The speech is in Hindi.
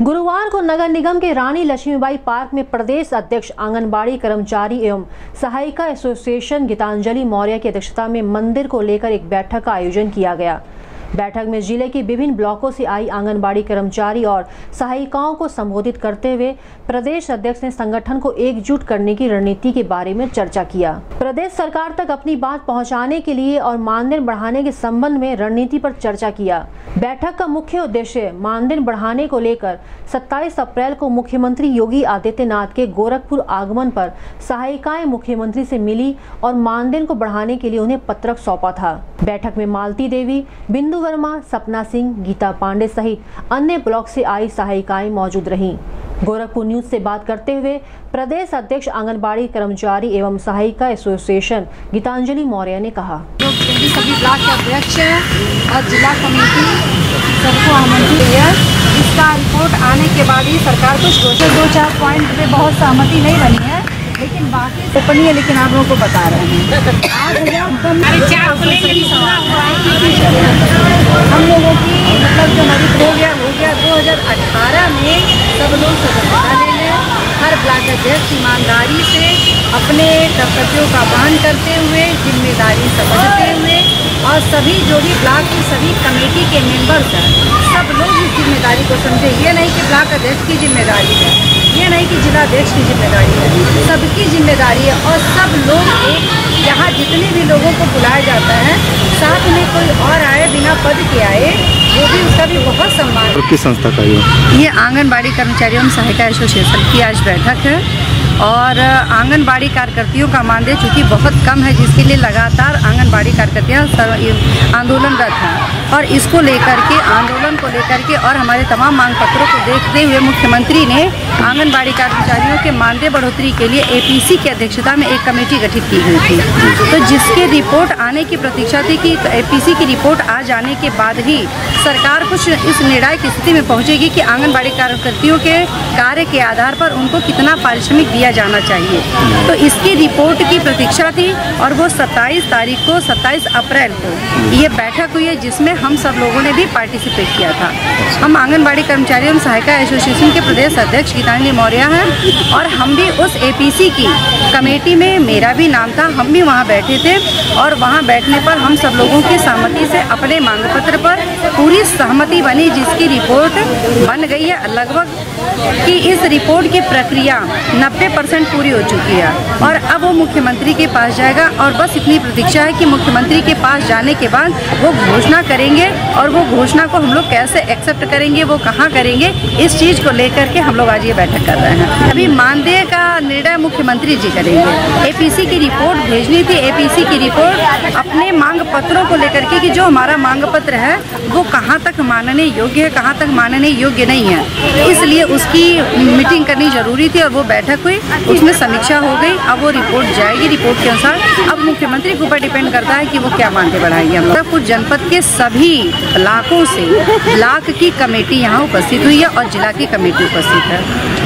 गुरुवार को नगर निगम के रानी लक्ष्मीबाई पार्क में प्रदेश अध्यक्ष आंगनबाड़ी कर्मचारी एवं सहायिका एसोसिएशन गीतांजलि मौर्य की अध्यक्षता में मंदिर को लेकर एक बैठक का आयोजन किया गया। बैठक में जिले के विभिन्न ब्लॉकों से आई आंगनबाड़ी कर्मचारी और सहायिकाओं को संबोधित करते हुए प्रदेश अध्यक्ष ने संगठन को एकजुट करने की रणनीति के बारे में चर्चा किया। प्रदेश सरकार तक अपनी बात पहुंचाने के लिए और मानदेय बढ़ाने के संबंध में रणनीति पर चर्चा किया। बैठक का मुख्य उद्देश्य मानदेय बढ़ाने को लेकर 27 अप्रैल को मुख्यमंत्री योगी आदित्यनाथ के गोरखपुर आगमन पर सहायिकाएं मुख्यमंत्री से मिली और मानदेय को बढ़ाने के लिए उन्हें पत्रक सौंपा था। बैठक में मालती देवी, बिंदु वर्मा, सपना सिंह, गीता पांडे सहित अन्य ब्लॉक से आई सहायिकाएं मौजूद रहीं। गोरखपुर न्यूज से बात करते हुए प्रदेश अध्यक्ष आंगनबाड़ी कर्मचारी एवं सहायिका एसोसिएशन गीतांजलि मौर्य ने कहा, सभी ब्लॉक के अध्यक्ष और जिला कमेटी सबको आमंत्रित किया। इसका रिपोर्ट आने के बाद ही सरकार कुछ दो चार पॉइंट पे बहुत सहमति नहीं बनी है, लेकिन बाकी टिप्पणी है, लेकिन आप लोगों को बता रहे हैं। हम लोगों की मतलब जो मरीज हो गया 2018 में सब लोग सदस्यता ले लें। हर ब्लॉक अध्यक्ष ईमानदारी से अपने कर्तव्यों का पालन करते हुए, जिम्मेदारी समझते हुए और सभी जो भी ब्लॉक की सभी कमेटी के मेंबर्स हैं, सब लोग इस जिम्मेदारी को समझे। ये नहीं कि ब्लॉक अध्यक्ष की जिम्मेदारी है, ये नहीं कि जिला अध्यक्ष की जिम्मेदारी है, सबकी जिम्मेदारी है। और सब लोग एक यहाँ जितने भी लोगों को बुलाया जाता है, साथ में कोई और आए बिना पद के आए, वो भी उसका भी बहुत सम्मान। किस संस्था का ये आंगनबाड़ी कर्मचारी एवं सहायिका एसोसिएशन की आज बैठक है और आंगनबाड़ी कार्यकर्तियों का मानदेय चूँकि बहुत कम है, जिसके लिए लगातार आंगनबाड़ी कार्यकर्तियाँ आंदोलनरत हैं और इसको लेकर के आंदोलन को लेकर के और हमारे तमाम मांग पत्रों को देखते हुए मुख्यमंत्री ने आंगनबाड़ी कर्मचारियों के मानदेय बढ़ोतरी के लिए एपीसी की अध्यक्षता में एक कमेटी गठित की गई थी। तो जिसके रिपोर्ट आने की प्रतीक्षा थी कि एपीसी की रिपोर्ट आ जाने के बाद ही सरकार कुछ इस निर्णय की स्थिति में पहुँचेगी कि आंगनबाड़ी कार्यकर्तियों के कार्य के आधार पर उनको कितना पारिश्रमिक दिया जाना चाहिए। तो इसकी रिपोर्ट की प्रतीक्षा थी और वो 27 अप्रैल को ये बैठक हुई है, जिसमें हम सब लोगों ने भी पार्टिसिपेट किया था। हम आंगनबाड़ी कर्मचारी एवं सहायिका एसोसिएशन के प्रदेश अध्यक्ष गीतांजलि मौर्य हैं और हम भी उस एपीसी की कमेटी में, मेरा भी नाम था, हम भी वहाँ बैठे थे और वहाँ बैठने पर हम सब लोगों की सहमति से अपने मांग पत्र पर पूरी सहमति बनी, जिसकी रिपोर्ट बन गई है लगभग कि इस रिपोर्ट की प्रक्रिया 90% पूरी हो चुकी है और अब वो मुख्यमंत्री के पास जाएगा और बस इतनी प्रतीक्षा है कि मुख्यमंत्री के पास जाने के बाद वो घोषणा करेंगे और वो घोषणा को हम लोग कैसे एक्सेप्ट करेंगे, वो कहाँ करेंगे, इस चीज़ को लेकर के हम लोग आज ये बैठक कर रहे हैं। अभी मानदेय का निर्णय मुख्यमंत्री जी करेंगे। एपीसी की रिपोर्ट भेजनी थी, एपीसी की रिपोर्ट अपने मांग पत्रों को लेकर के कि जो हमारा मांग पत्र है वो कहाँ तक मानने योग्य है, कहाँ तक मानने योग्य नहीं है, इसलिए उसकी मीटिंग करनी जरूरी थी और वो बैठक हुई, उसमें समीक्षा हो गई। अब वो रिपोर्ट जाएगी, रिपोर्ट के अनुसार अब मुख्यमंत्री के ऊपर डिपेंड करता है कि वो क्या मानदेय बढ़ाएंगे। हम लोग कुछ जनपद के सभी ब्लॉकों से ब्लॉक की कमेटी यहाँ उपस्थित हुई है और जिला की कमेटी उपस्थित है।